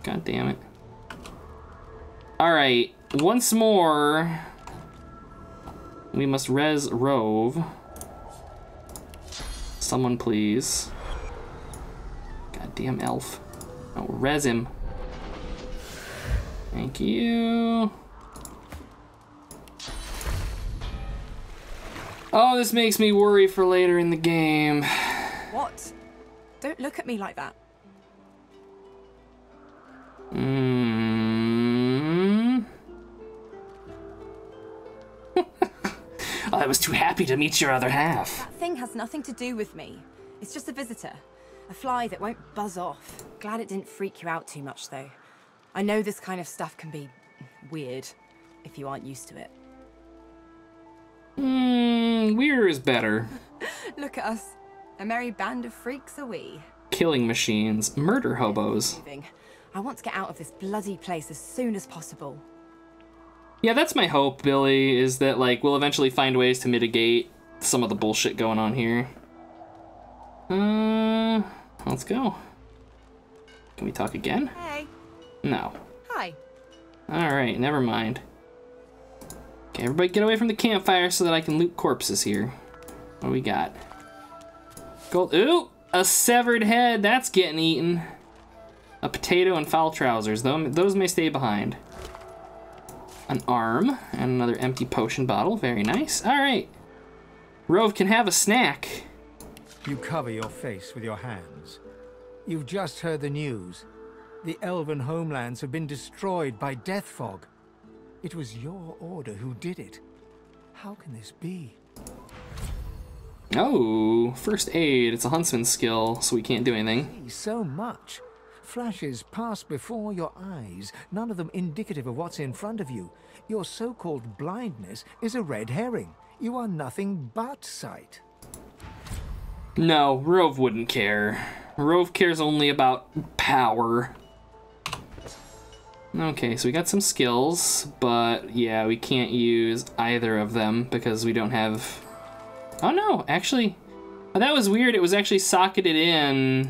God damn it. Alright, once more, we must res Rove. Someone please. Goddamn elf. Oh, res him. Thank you. Oh, this makes me worry for later in the game. What? Don't look at me like that. I was too happy to meet your other half. That thing has nothing to do with me. It's just a visitor. A fly that won't buzz off. Glad it didn't freak you out too much, though. I know this kind of stuff can be weird if you aren't used to it. Weird is better. Look at us. A merry band of freaks are we. Killing machines, murder hobos. I want to get out of this bloody place as soon as possible. Yeah, that's my hope, Billy, is that, like, we'll eventually find ways to mitigate some of the bullshit going on here. Let's go. Can we talk again? Hey. No. Hi. Alright, never mind. Okay, everybody get away from the campfire so that I can loot corpses here. What do we got? Gold. Ooh! A severed head! That's getting eaten. A potato and foul trousers. Those may stay behind. An arm and another empty potion bottle. Very nice. Alright. Rove can have a snack. You cover your face with your hands. You've just heard the news. The elven homelands have been destroyed by death fog. It was your order who did it. How can this be? Oh, first aid. It's a huntsman's skill, so we can't do anything. So much. Flashes pass before your eyes, none of them indicative of what's in front of you. Your so-called blindness is a red herring. You are nothing but sight. No, Rove wouldn't care. Rove cares only about power. Okay, so we got some skills, but yeah, we can't use either of them because we don't have... Oh no, actually, oh, that was weird. It was actually socketed in.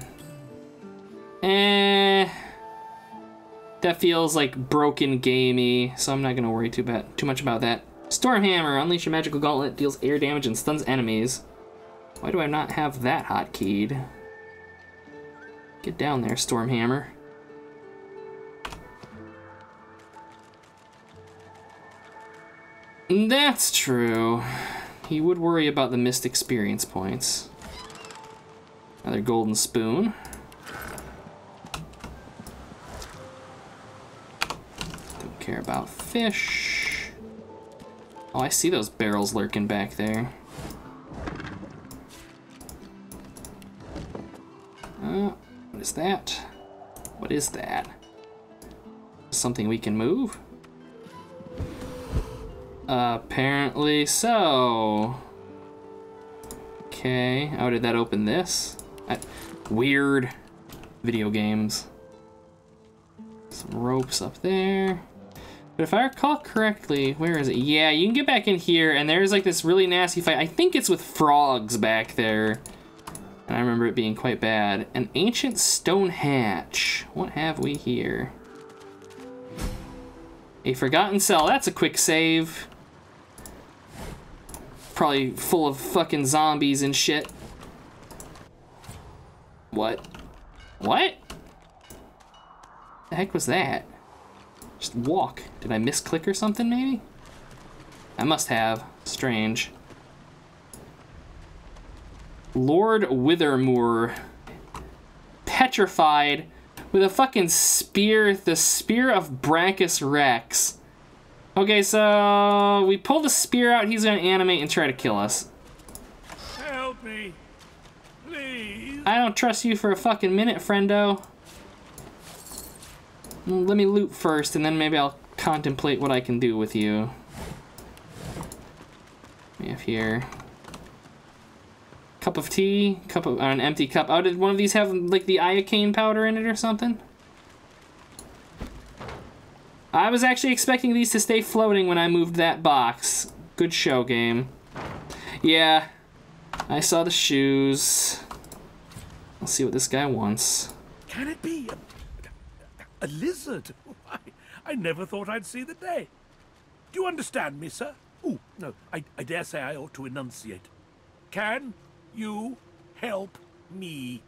That feels like broken gamey, so I'm not gonna worry too much about that. Stormhammer, unleash your magical gauntlet, deals air damage and stuns enemies. Why do I not have that hotkeyed? Get down there, Stormhammer. That's true. He would worry about the missed experience points. Another golden spoon. Don't care about fish. Oh, I see those barrels lurking back there. What is that? What is that? Something we can move? Apparently so. Okay. Oh, did that open this? Weird. Video games. Some ropes up there. But if I recall correctly, where is it? Yeah, you can get back in here, and there's like this really nasty fight. I think it's with frogs back there. And I remember it being quite bad. An ancient stone hatch. What have we here? A forgotten cell. That's a quick save. Probably full of fucking zombies and shit. What? What? The heck was that? Just walk. Did I misclick or something, maybe? I must have. Strange. Lord Withermoor. Petrified with a fucking spear, the Spear of Brachus Rex. Okay, so we pull the spear out, he's gonna animate and try to kill us. Help me, please. I don't trust you for a fucking minute, friendo. Let me loot first, and then maybe I'll contemplate what I can do with you. We have here cup of tea, an empty cup. Oh, did one of these have like the iocane powder in it or something? I was actually expecting these to stay floating when I moved that box. Good show, game. Yeah, I saw the shoes. Let's see what this guy wants. Can it be A lizard? Why, I never thought I'd see the day. Do you understand me, sir? Oh, no, I dare say I ought to enunciate. Can you help me?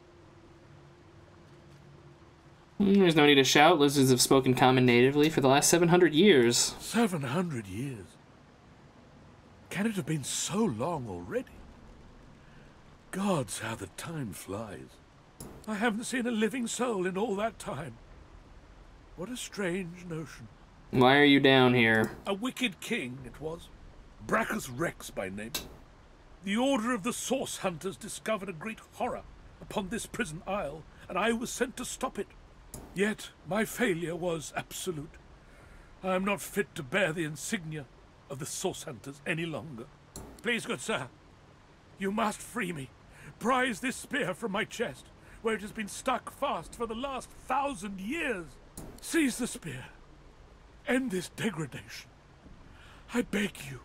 There's no need to shout. Lizards have spoken common natively for the last 700 years. 700 years? Can it have been so long already? Gods, how the time flies. I haven't seen a living soul in all that time. What a strange notion. Why are you down here? A wicked king, it was. Brachus Rex by name. The Order of the Source Hunters discovered a great horror upon this prison isle, and I was sent to stop it. Yet my failure was absolute. I am not fit to bear the insignia of the Source Hunters any longer. Please, good sir, you must free me. Prise this spear from my chest, where it has been stuck fast for the last 1,000 years. Seize the spear. End this degradation. I beg you.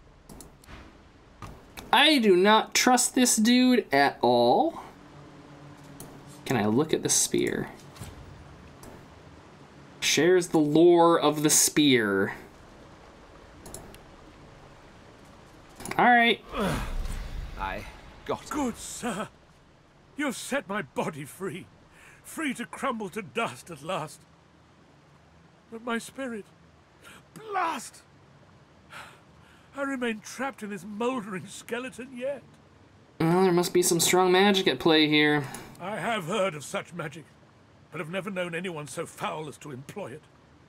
I do not trust this dude at all. Can I look at the spear? Shares the lore of the spear. Alright. I got it. Good sir. You have set my body free. Free to crumble to dust at last. But my spirit... Blast! I remain trapped in this mouldering skeleton yet. Well, there must be some strong magic at play here. I have heard of such magic, but have never known anyone so foul as to employ it.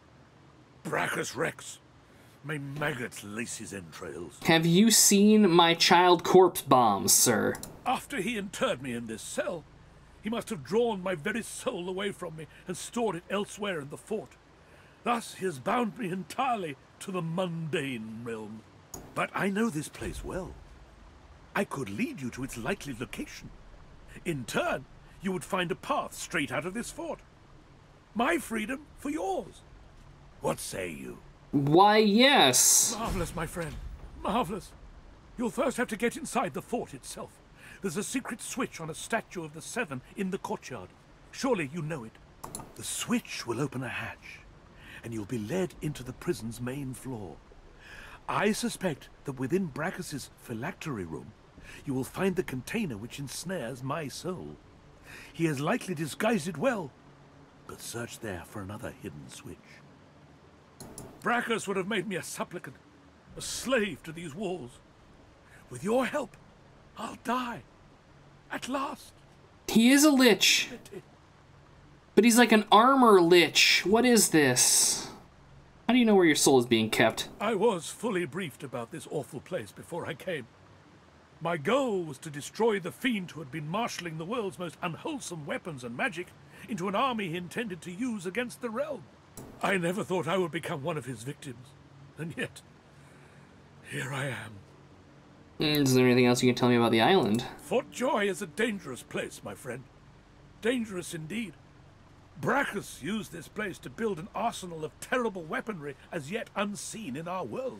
Brachus Rex. May maggots lace his entrails. Have you seen my child corpse bombs, sir? After he interred me in this cell, he must have drawn my very soul away from me and stored it elsewhere in the fort. Thus he has bound me entirely to the mundane realm. But I know this place well. I could lead you to its likely location. In turn, you would find a path straight out of this fort. My freedom for yours. What say you? Why, yes. Marvelous, my friend. Marvelous. You'll first have to get inside the fort itself. There's a secret switch on a statue of the Seven in the courtyard. Surely you know it. The switch will open a hatch, and you'll be led into the prison's main floor. I suspect that within Brachus's phylactery room, you will find the container which ensnares my soul. He has likely disguised it well, but search there for another hidden switch. Brachus would have made me a supplicant, a slave to these walls. With your help, I'll die. At last. He is a lich. But he's like an armor lich. What is this? How do you know where your soul is being kept? I was fully briefed about this awful place before I came. My goal was to destroy the fiend who had been marshalling the world's most unwholesome weapons and magic into an army he intended to use against the realm. I never thought I would become one of his victims, and yet, here I am. Is there anything else you can tell me about the island? Fort Joy is a dangerous place, my friend. Dangerous indeed. Brachus used this place to build an arsenal of terrible weaponry as yet unseen in our world.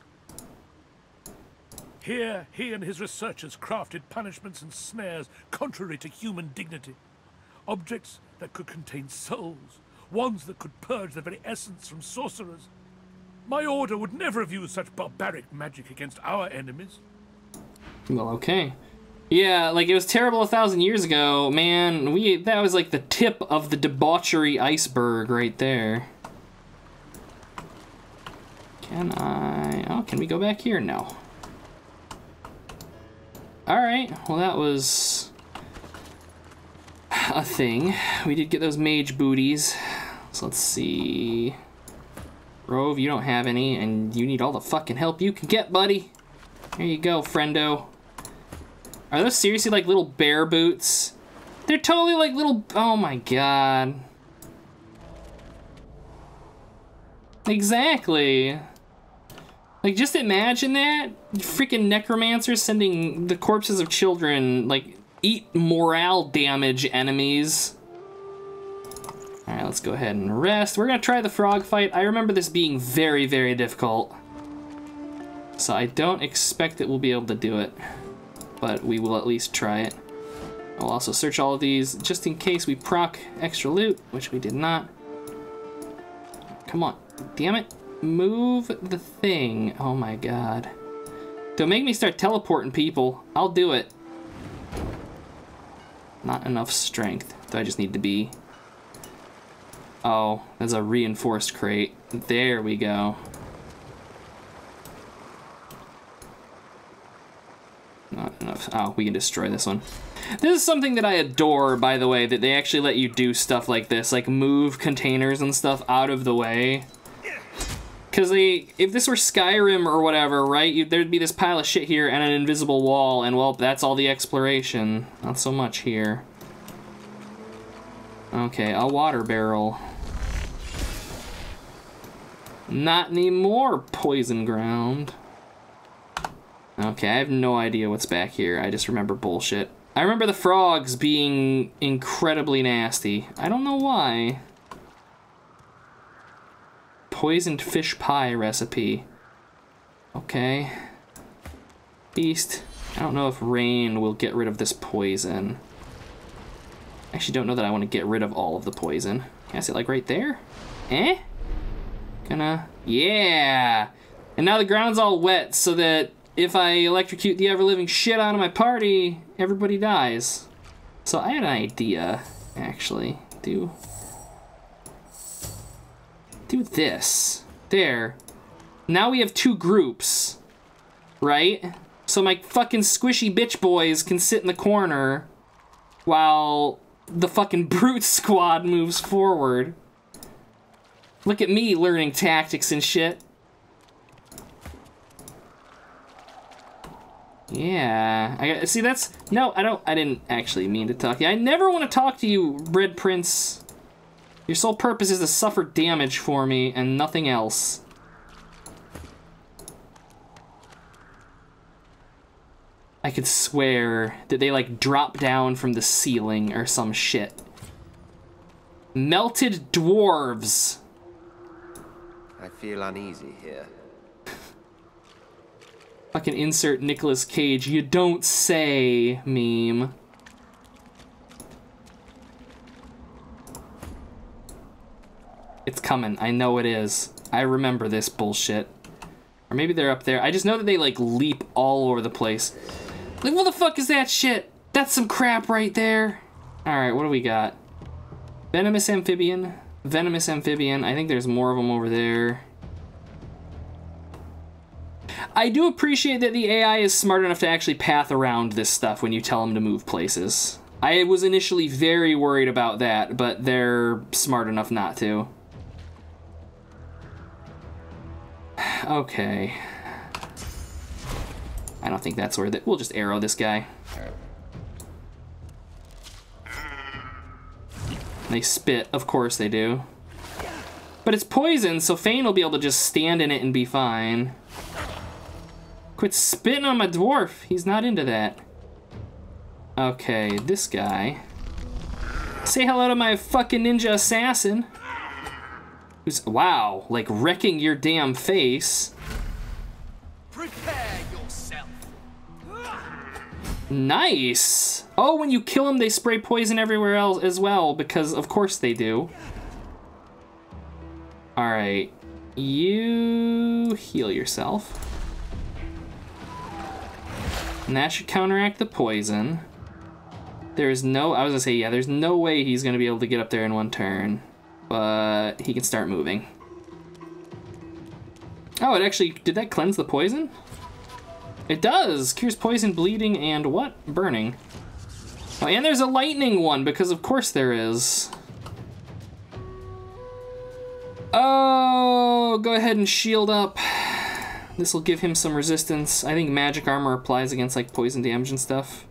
Here, he and his researchers crafted punishments and snares contrary to human dignity. Objects that could contain souls, wands that could purge the very essence from sorcerers. My order would never have used such barbaric magic against our enemies. Well, okay. Yeah, like, it was terrible 1,000 years ago, man. That was like the tip of the debauchery iceberg right there. Can we go back here? No. Alright, well that was a thing. We did get those mage booties. So let's see. Rove, you don't have any, and you need all the fucking help you can get, buddy. Here you go, friendo. Are those seriously like little bear boots? They're totally like little... Oh my god. Exactly. Like, just imagine that. Freaking necromancers sending the corpses of children, like, eat morale damage enemies. Alright, let's go ahead and rest. We're gonna try the frog fight. I remember this being very, very difficult. So I don't expect that we'll be able to do it. But we will at least try it. I'll also search all of these just in case we proc extra loot, which we did not. Come on. Damn it. Move the thing. Oh my god. Don't make me start teleporting people. I'll do it. Not enough strength. Do I just need to be... Oh, that's a reinforced crate. There we go. Not enough. Oh, we can destroy this one. This is something that I adore, by the way, that they actually let you do stuff like this, like move containers and stuff out of the way. Because if this were Skyrim or whatever, right, there'd be this pile of shit here and an invisible wall, and well, that's all the exploration. Not so much here. Okay, a water barrel. Not anymore, poison ground. Okay, I have no idea what's back here. I just remember bullshit. I remember the frogs being incredibly nasty. I don't know why. Poisoned fish pie recipe. Okay. Beast. I don't know if rain will get rid of this poison. I actually don't know that I want to get rid of all of the poison. Can I sit like right there? Eh? Gonna... Yeah! And now the ground's all wet so that if I electrocute the ever-living shit out of my party, everybody dies. So I had an idea, actually. Do this. There. Now we have two groups, right? So my fucking squishy bitch boys can sit in the corner while the fucking brute squad moves forward. Look at me learning tactics and shit. Yeah, see that's, no, I didn't actually mean to talk to you. I never want to talk to you, Red Prince. Your sole purpose is to suffer damage for me and nothing else. I could swear that they like drop down from the ceiling or some shit. Melted dwarves. I feel uneasy here. Fucking insert Nicolas Cage, you don't say meme. It's coming, I know it is. I remember this bullshit. Or maybe they're up there. I just know that they like leap all over the place. Like, what the fuck is that shit? That's some crap right there. Alright, what do we got? Venomous amphibian. Venomous amphibian. I think there's more of them over there. I do appreciate that the AI is smart enough to actually path around this stuff when you tell them to move places. I was initially very worried about that, but they're smart enough not to. Okay. I don't think that's where we'll just arrow this guy. They spit, of course they do. But it's poison, so Fane will be able to just stand in it and be fine. Quit spitting on my dwarf. He's not into that. Okay, this guy. Say hello to my fucking ninja assassin. Who's, wow, like wrecking your damn face. Prepare yourself. Nice. Oh, when you kill them, they spray poison everywhere else as well, because of course they do. All right, you heal yourself. And that should counteract the poison. There is no, I was gonna say, yeah, there's no way he's gonna be able to get up there in one turn. But he can start moving. Oh, it actually, did that cleanse the poison? It does! Cures poison, bleeding, and what? Burning. Oh, and there's a lightning one, because of course there is. Oh, go ahead and shield up. This will give him some resistance. I think magic armor applies against like poison damage and stuff.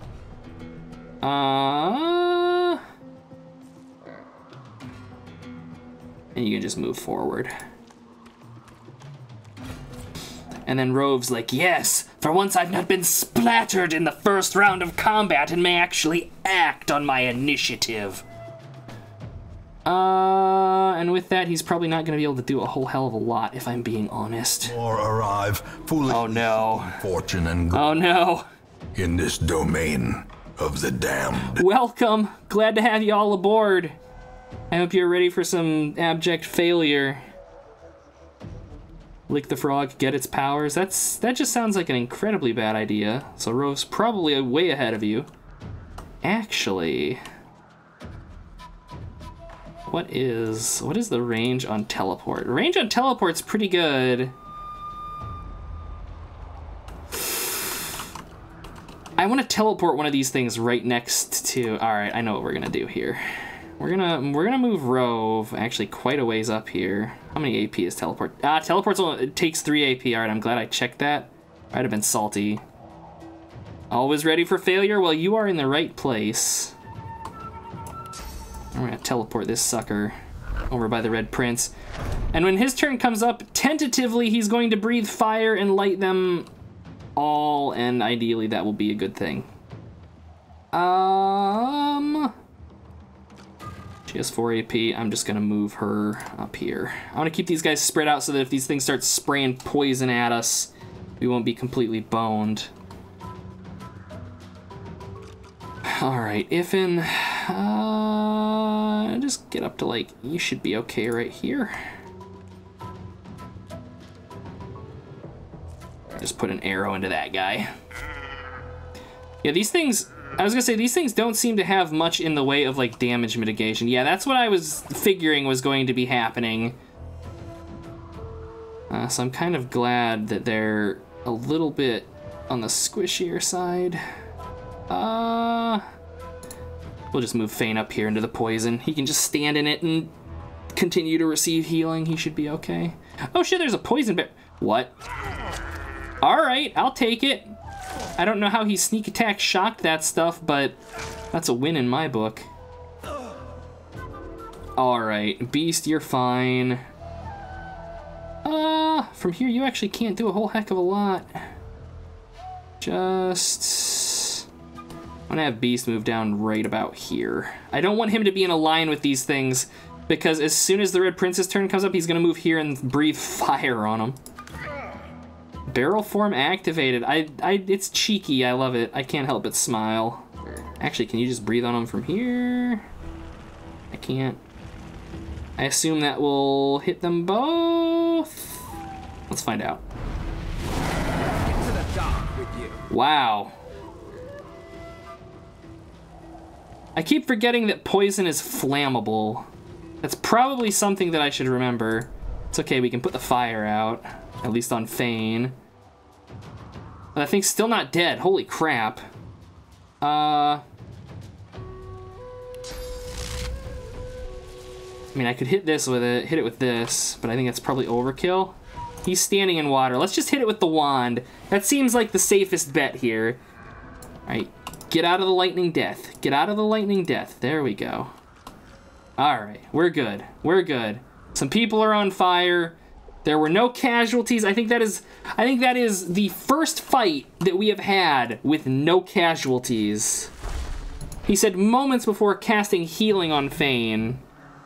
And you can just move forward. And then Rove's like, yes, for once I've not been splattered in the first round of combat and may actually act on my initiative. And with that, he's probably not gonna be able to do a whole hell of a lot, if I'm being honest. Or arrive fully. Oh no. Fortune and oh no. In this domain of the damned. Welcome. Glad to have you all aboard. I hope you're ready for some abject failure. Lick the frog, get its powers. That just sounds like an incredibly bad idea. So Rove's probably way ahead of you. Actually, what is the range on teleport? Range on teleport's pretty good. I want to teleport one of these things right next to. All right, I know what we're gonna do here. We're gonna move Rove actually quite a ways up here. How many AP is teleport? Teleport's only, it takes 3 AP. All right, I'm glad I checked that. I'd have been salty. Always ready for failure? Well, you are in the right place. I'm gonna teleport this sucker over by the Red Prince. And when his turn comes up, tentatively he's going to breathe fire and light them all, and ideally that will be a good thing. She has 4 AP. I'm just gonna move her up here. I wanna keep these guys spread out so that if these things start spraying poison at us, we won't be completely boned. All right, Ifin, just get up to like, you should be okay right here. Just put an arrow into that guy. Yeah, these things, I was gonna say, these things don't seem to have much in the way of like damage mitigation. Yeah, that's what I was figuring was going to be happening. So I'm kind of glad that they're a little bit on the squishier side. We'll just move Fane up here into the poison. He can just stand in it and continue to receive healing. He should be okay. Oh shit, there's a poison bear. What? All right, I'll take it. I don't know how he sneak attack shocked that stuff, but that's a win in my book. All right, Beast, you're fine. From here you actually can't do a whole heck of a lot. Just, I'm gonna have Beast move down right about here. I don't want him to be in a line with these things because as soon as the Red Prince's turn comes up, he's gonna move here and breathe fire on him. Barrel form activated. It's cheeky, I love it. I can't help but smile. Actually, can you just breathe on him from here? I can't. I assume that will hit them both. Let's find out. Into the dark with you. Wow. I keep forgetting that poison is flammable. That's probably something that I should remember. It's okay, we can put the fire out, at least on Fane. But that thing's still not dead, holy crap. I mean, I could hit this with it, hit it with this, but I think that's probably overkill. He's standing in water. Let's just hit it with the wand. That seems like the safest bet here. All right, get out of the lightning death. Get out of the lightning death. There we go. All right, we're good. We're good. Some people are on fire. There were no casualties. I think that is the first fight that we have had with no casualties. He said moments before casting healing on Fane.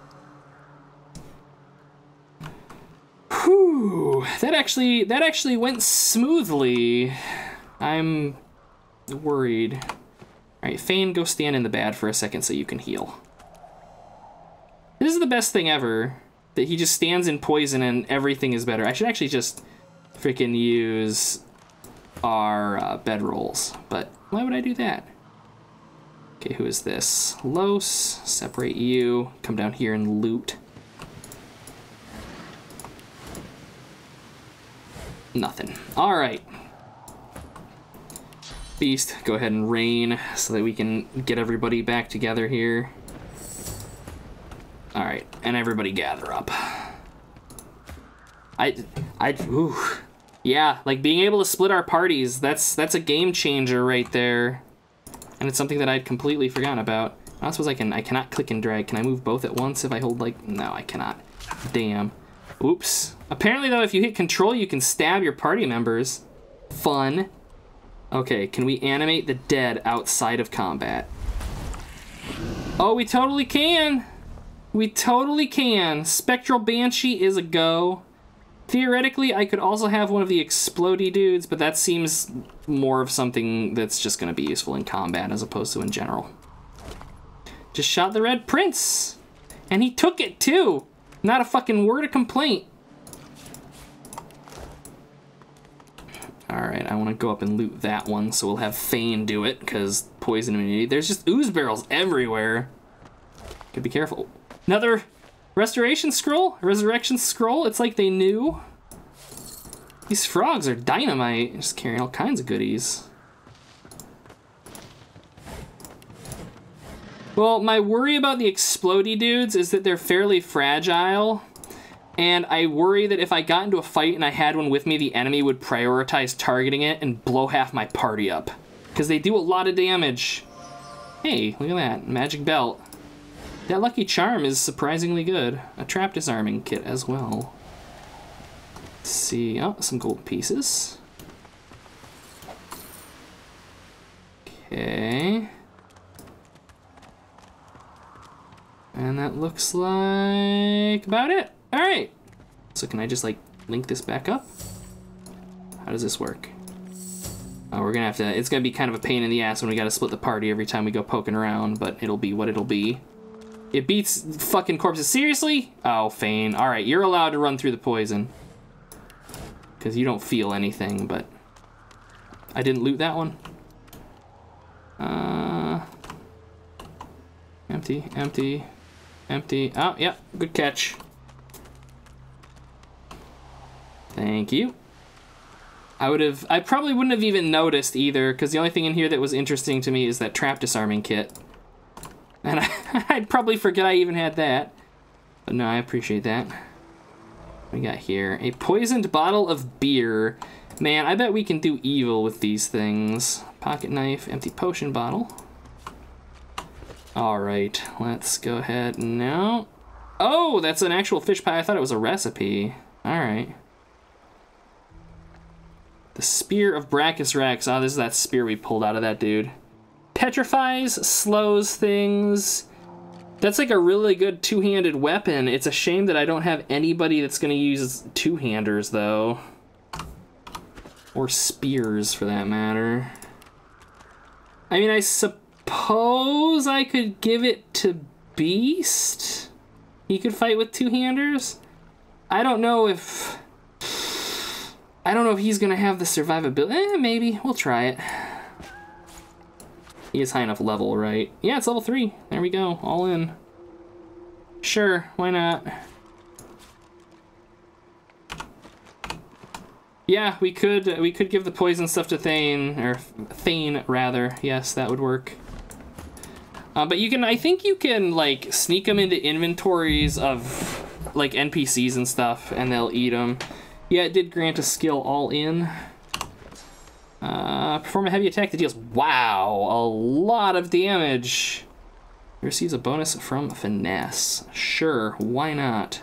Whew, that actually went smoothly. I'm worried. All right, Fane, go stand in the bad for a second so you can heal. This is the best thing ever, that he just stands in poison and everything is better. I should actually just freaking use our bedrolls, but why would I do that? Okay, who is this? Los, separate you, come down here and loot. Nothing. All right. Beast, go ahead and rain so that we can get everybody back together here. All right, and everybody gather up. Ooh. Yeah, like being able to split our parties, that's a game changer right there. And it's something that I'd completely forgotten about. I suppose I cannot click and drag. Can I move both at once if I hold like, no, I cannot. Damn. Oops. Apparently though, if you hit control, you can stab your party members. Fun. Okay, can we animate the dead outside of combat? Oh, we totally can. We totally can. Spectral Banshee is a go. Theoretically, I could also have one of the explodey dudes, but that seems more of something that's just gonna be useful in combat as opposed to in general. Just shot the Red Prince. And he took it too. Not a fucking word of complaint. Alright, I want to go up and loot that one, so we'll have Fane do it, because poison immunity. There's just ooze barrels everywhere. Gotta be careful. Another restoration scroll? Resurrection scroll? It's like they knew. These frogs are dynamite. Just carrying all kinds of goodies. Well, my worry about the explodey dudes is that they're fairly fragile. And I worry that if I got into a fight and I had one with me, the enemy would prioritize targeting it and blow half my party up. Because they do a lot of damage. Hey, look at that. Magic belt. That lucky charm is surprisingly good. A trap disarming kit as well. Let's see. Oh, some gold pieces. Okay. And that looks like about it. All right. So can I just like link this back up? How does this work? Oh, we're gonna have to, it's gonna be kind of a pain in the ass when we gotta split the party every time we go poking around, but it'll be what it'll be. It beats fucking corpses. Seriously? Oh, Fane. All right, you're allowed to run through the poison. Because you don't feel anything, but I didn't loot that one. Empty, empty, empty. Oh, yeah, good catch. Thank you. I probably wouldn't have even noticed either, because the only thing in here that was interesting to me is that trap disarming kit. And I'd probably forget I even had that. But no, I appreciate that. What we got here? A poisoned bottle of beer. Man, I bet we can do evil with these things. Pocket knife, empty potion bottle. Alright, let's go ahead now. Oh, that's an actual fish pie. I thought it was a recipe. Alright. The Spear of Brachus Rex. Oh, this is that spear we pulled out of that dude. Petrifies, slows things. That's like a really good two-handed weapon. It's a shame that I don't have anybody that's going to use two-handers, though. Or spears, for that matter. I mean, I suppose I could give it to Beast. He could fight with two-handers. I don't know if he's going to have the survivability. Maybe. We'll try it. He is high enough level, right? Yeah, it's level 3. There we go. All in. Sure, why not? Yeah, we could give the poison stuff to Thane, or Thane rather. Yes, that would work. But you can, I think you can like sneak them into inventories of like NPCs and stuff, and they'll eat them. Yeah, it did grant a skill all in. Perform a heavy attack that deals, wow, a lot of damage. Receives a bonus from finesse. Sure, why not?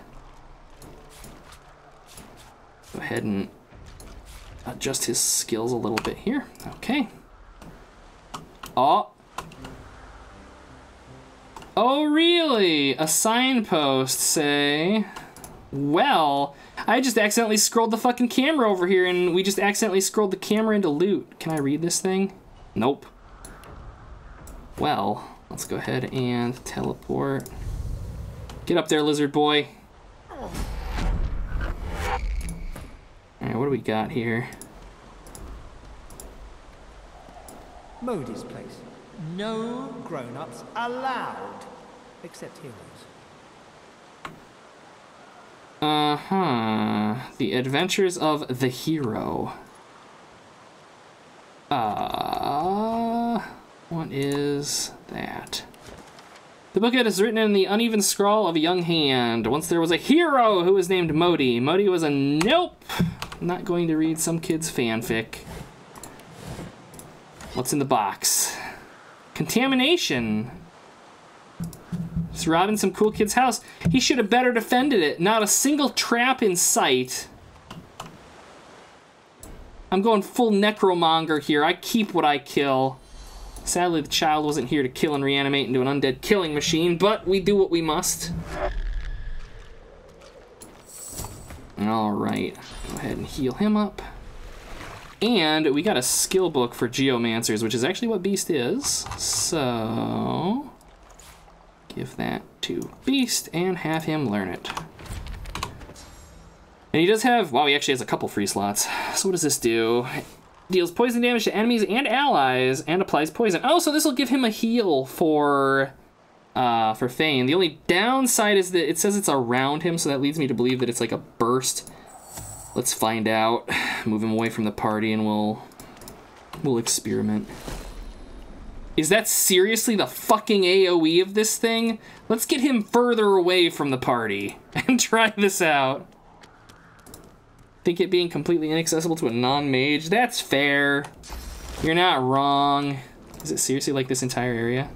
Go ahead and adjust his skills a little bit here. Okay. Oh. Oh, really? A signpost, say? Well, I just accidentally scrolled the fucking camera over here, and we just accidentally scrolled the camera into loot. Can I read this thing? Nope. Well, let's go ahead and teleport. Get up there, lizard boy. Alright, what do we got here? Modi's place. No grown-ups allowed, except heroes. Uh-huh. The Adventures of the Hero. What is that? The booklet is written in the uneven scrawl of a young hand. Once there was a hero who was named Modi. Modi was a nope. I'm not going to read some kid's fanfic. What's in the box? Contamination. Just robbing some cool kid's house. He should have better defended it. Not a single trap in sight. I'm going full necromonger here. I keep what I kill. Sadly, the child wasn't here to kill and reanimate into an undead killing machine, but we do what we must. Alright. Go ahead and heal him up. And we got a skill book for geomancers, which is actually what Beast is. So give that to Beast and have him learn it. And he does have, wow, he actually has a couple free slots. So what does this do? Deals poison damage to enemies and allies and applies poison. Oh, so this will give him a heal for Fane. The only downside is that it says it's around him, so that leads me to believe that it's like a burst. Let's find out. Move him away from the party and we'll experiment. Is that seriously the fucking AoE of this thing? Let's get him further away from the party and try this out. Think it being completely inaccessible to a non-mage? That's fair. You're not wrong. Is it seriously like this entire area?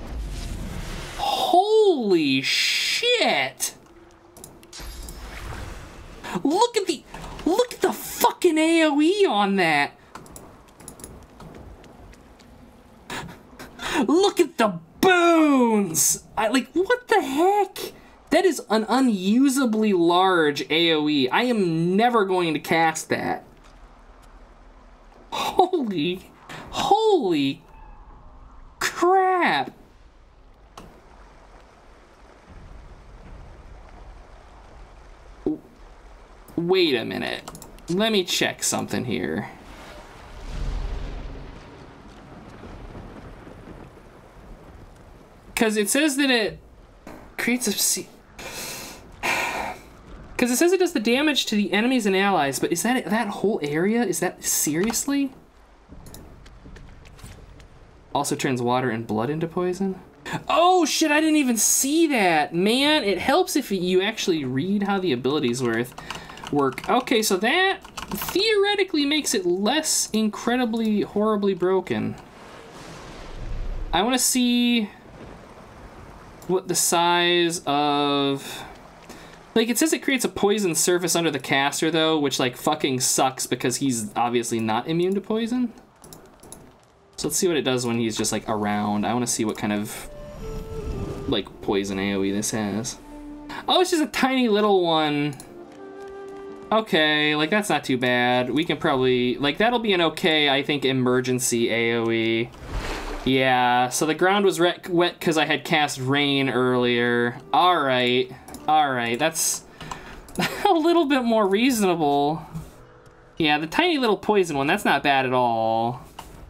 Holy shit! Look at the fucking AoE on that. Look at the boons! Like, what the heck? That is an unusably large AoE. I am never going to cast that. Holy crap! Wait a minute. Let me check something here. Because it says that it creates a... Because it says it does the damage to the enemies and allies, but is that whole area? Is that seriously? Also turns water and blood into poison? Oh shit, I didn't even see that! Man, it helps if you actually read how the abilities work. Okay, so that theoretically makes it less incredibly, horribly broken. I want to see what the size of... Like, it says it creates a poison surface under the caster, though, which, like, fucking sucks because he's obviously not immune to poison. So let's see what it does when he's just, like, around. I want to see what kind of, like, poison AoE this has. Oh, it's just a tiny little one. Okay, like, that's not too bad. We can probably... Like, that'll be an okay, I think, emergency AoE. Yeah, so the ground was wet because I had cast rain earlier. Alright, that's a little bit more reasonable. Yeah, the tiny little poison one, that's not bad at all.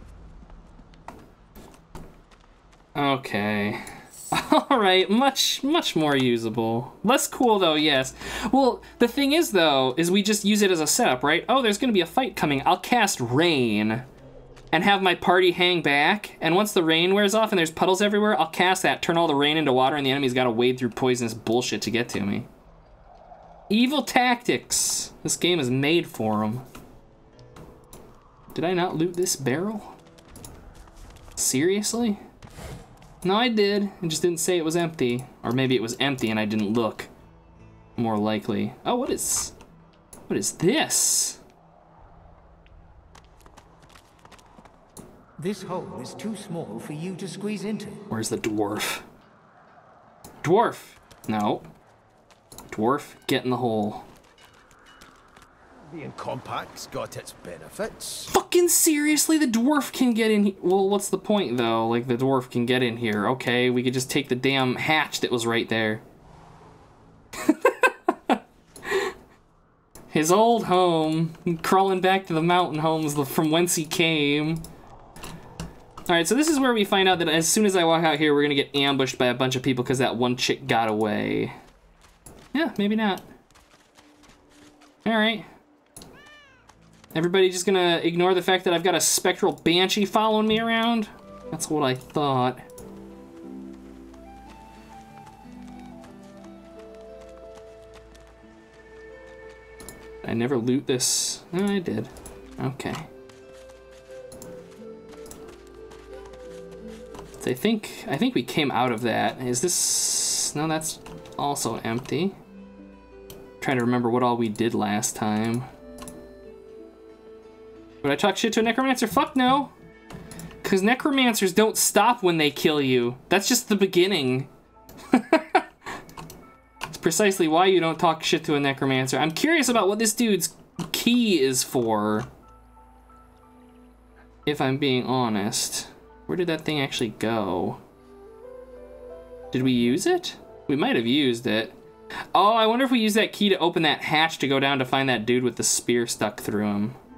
Okay. Alright, much more usable. Less cool though, yes. Well, the thing is though, is we just use it as a setup, right? Oh, there's gonna be a fight coming. I'll cast rain and have my party hang back, and once the rain wears off and there's puddles everywhere, I'll cast that, turn all the rain into water, and the enemy's gotta wade through poisonous bullshit to get to me. Evil tactics. This game is made for them. Did I not loot this barrel? Seriously? No, I did. I just didn't say it was empty. Or maybe it was empty and I didn't look. More likely. Oh, what is this? This hole is too small for you to squeeze into. Where's the dwarf? Dwarf! No. Dwarf, get in the hole. Being compact's got its benefits. Fucking seriously, the dwarf can get in here. Well, what's the point though? Like, the dwarf can get in here. Okay, we could just take the damn hatch that was right there. His old home. Crawling back to the mountain homes from whence he came. Alright, so this is where we find out that as soon as I walk out here, we're gonna get ambushed by a bunch of people because that one chick got away. Yeah, maybe not. Alright. Everybody just gonna ignore the fact that I've got a spectral banshee following me around? That's what I thought. I never loot this. No, I did. Okay. I think we came out of that. Is this... No, that's also empty. Trying to remember what all we did last time. Would I talk shit to a necromancer? Fuck no. Because necromancers don't stop when they kill you. That's just the beginning. It's precisely why you don't talk shit to a necromancer. I'm curious about what this dude's key is for. If I'm being honest. Where did that thing actually go? Did we use it? We might have used it. Oh, I wonder if we use that key to open that hatch to go down to find that dude with the spear stuck through him.